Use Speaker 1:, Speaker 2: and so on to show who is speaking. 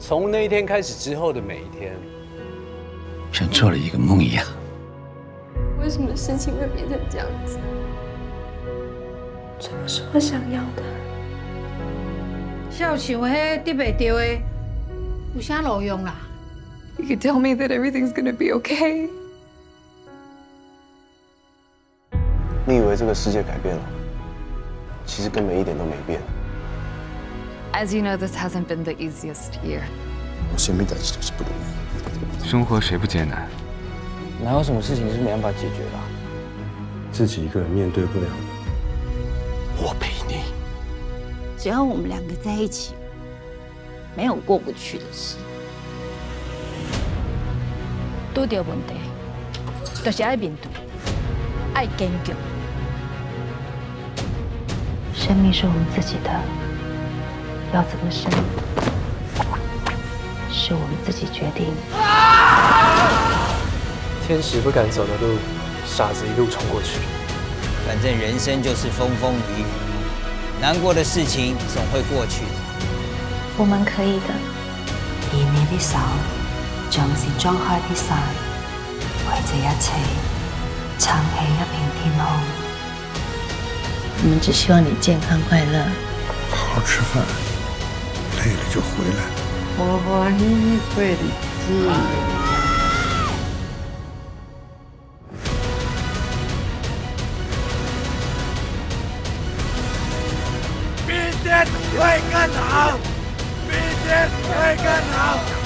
Speaker 1: 从那一天开始之后的每一天，
Speaker 2: 像做了一个梦一样。
Speaker 3: 为什么事情会变成这样子？这不是我想要的。
Speaker 4: 笑想迄得袂到的，有啥路用啦？
Speaker 3: You could tell me that everything's gonna be okay.
Speaker 5: 你以为这个世界改变了，其实根本一点都没变。
Speaker 6: As you know, this hasn't been the easiest year.
Speaker 5: 我什么代志都是不容易。
Speaker 7: 生活谁不艰难？
Speaker 8: 哪有什么事情是没办法解决的啊？
Speaker 5: 自己一个人面对不了，
Speaker 2: 我陪你。
Speaker 9: 只要我们两个在一起，没有过不去的事。
Speaker 4: 拄到问题，就是爱面对，爱坚强。
Speaker 10: 生命是我们自己的，要怎么生，是我们自己决定。
Speaker 8: 天使不敢走的路，傻子一路冲过去。
Speaker 11: 反正人生就是风风雨雨，难过的事情总会过去。
Speaker 10: 我们可以的。而你的手，像是張開的傘，為這一切撐起一片天空。
Speaker 9: 我们只希望你健康快乐，
Speaker 2: 好好吃饭，累了就回来。
Speaker 9: 活活一辈子。
Speaker 12: 明天会更好，明天会更好。